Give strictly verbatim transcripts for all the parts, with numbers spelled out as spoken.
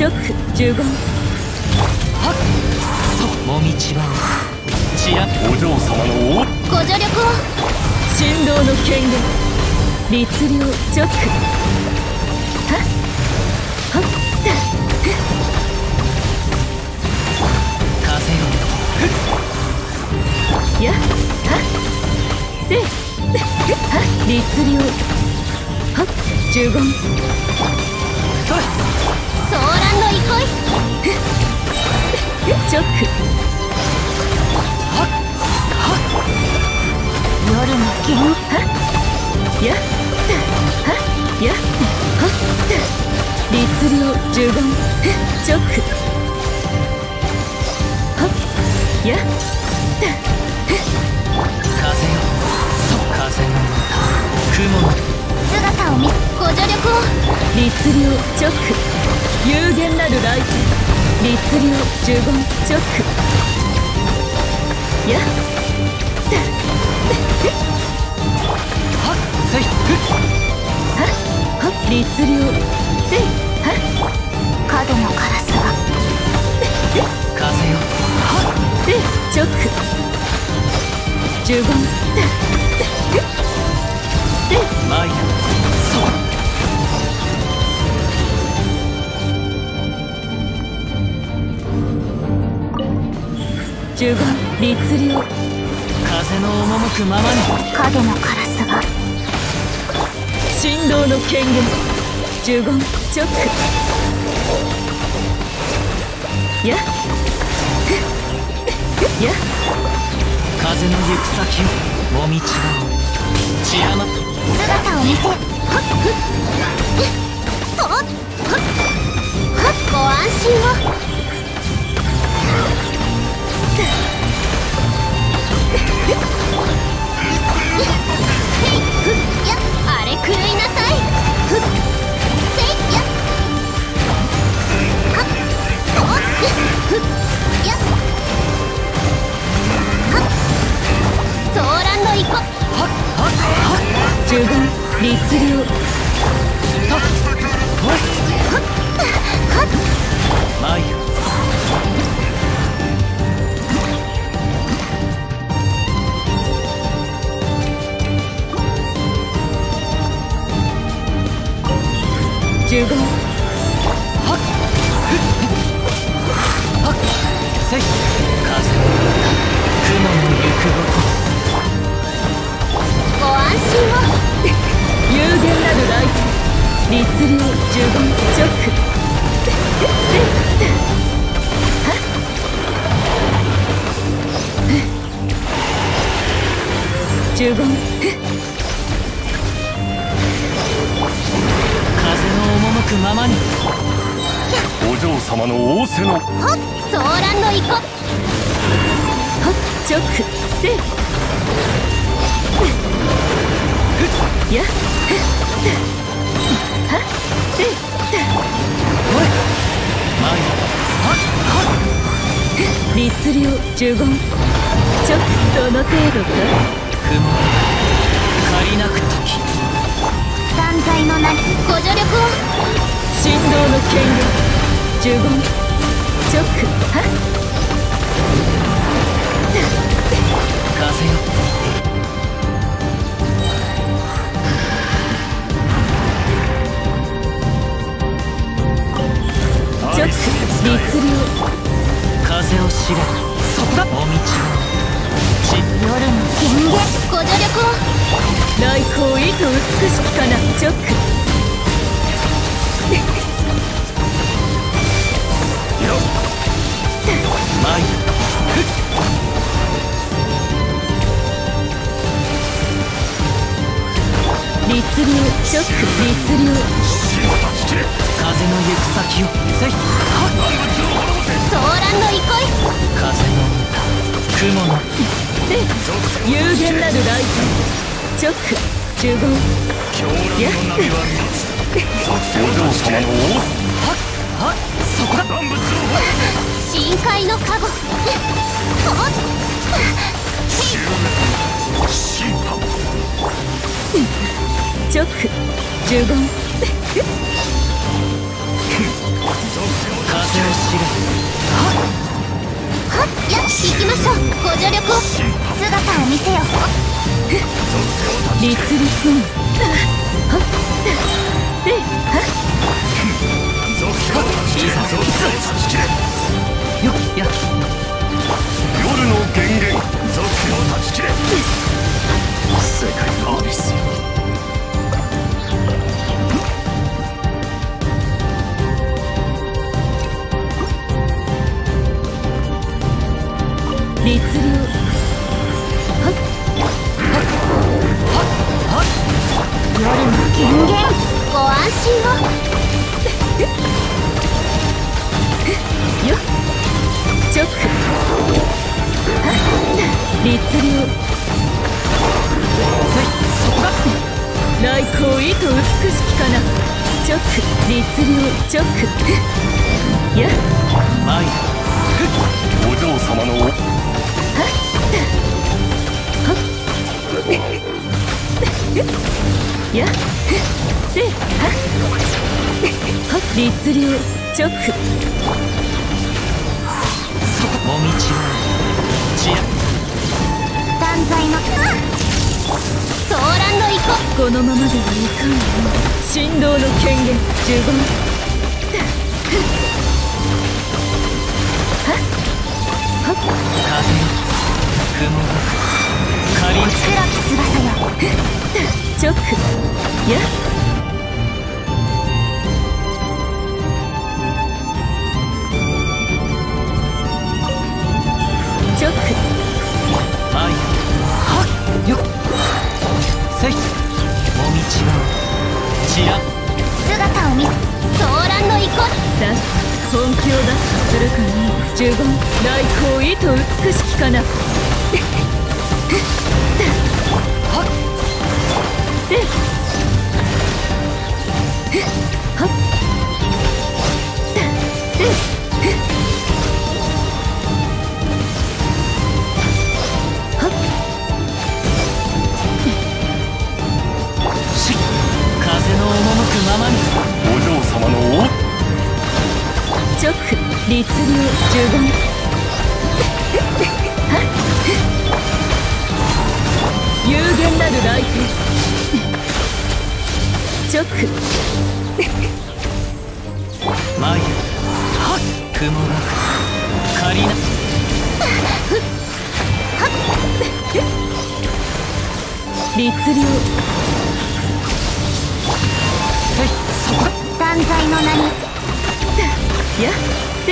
ショックじゅうご。はっもみちばをちらお嬢様のおご助力を。 神道の権限律令チョック。はっはっ風よやっはっせはっ律令はっ十言それソーランの憩い。 チョックはっはっ夜の剣。 はっやっはっやっはっ律令十言チョックはっやっ風よ風の雲の姿を見ご助力を。 律令チョック有限なる来天律令十言チョックやっはっせいはっはっ律令せいはっ角のカラスが。 風よはっせいチョック十言せいマイナそう十言律令風の赴くままに影のカラスが。 神道の権限十言チョックやっやっ風の行く先をもみちばを散らま姿を見せ。はっとっはっご安心を。やあれ狂いなさい。ふっせいやはっとふっやはっソーランの憩い。 はっはっはっ十言律令はっはっはっマイヤ十言はっはっせい風雲の行くごとご安心を。 有限なる来天律令十言チョックせいはっ十言赴くままにお嬢様の仰せのはっソーランの憩い。 はっチョックせいやっはっせいおいマイはっはっ律令十言ちょっとその程度か雲借りなく時断罪の名にご助力を。 神道の権限十言チョックはっ風よチョック律令風を知れそこだお道をち夜の権限ご助力を。 来光意図美しきかなチョックマイ律令チョック律令風の行く先をせいはっソーランの憩い。 風の歌雲のせい有限なる来天チョック十言やっお嬢様の仰はっはっそこだ深海の加護。とっ審判チョック十言属性をはっや行きましょう。ご助力を。姿を見せよ。 律律のはっせいはっよっや夜の源源属性を断ち切れ。世界のアビスよ。 律令はっ夜の権限ご安心を。 よっチョックはっ律令そいそこだ来光意図美しきかな。チョック律令チョックやマイお嬢様のおやせはは律令チョックもみちはちや断罪のソーランド行ここのままではいかんよ。神道の権限呪言はっはっ風雲かりん黒き翼よ。 チョックやチョックはいはっよっせいもみちはちら姿を見せソーランド行こう。 さあ本気を出すとするかね。呪言来光意図美しきかな。はっせいはっせいはっし風の赴くままにお嬢様のおチョック律令呪言はっ有限なる来天チョックマイはっ雲が仮な律令せいそこ断罪の名にやせ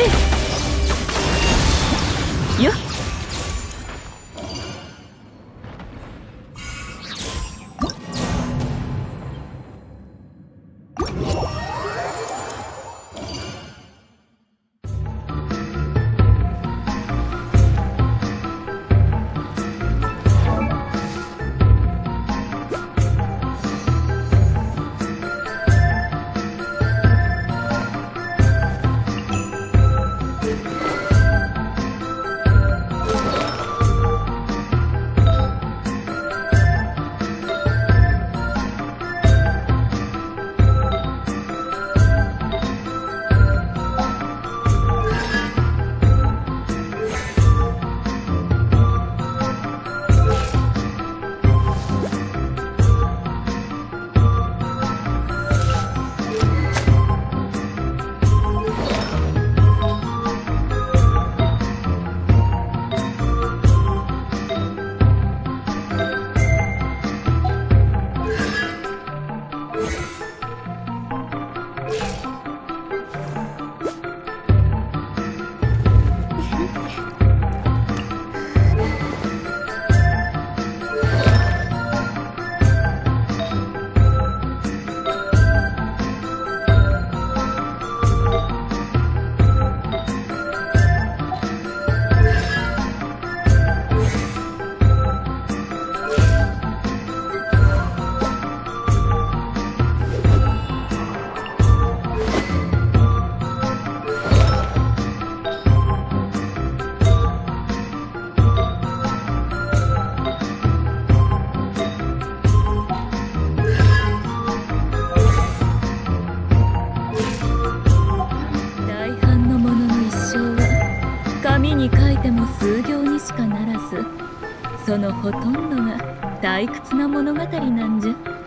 いよっても数行にしかならず、そのほとんどが退屈な物語なんじゃ。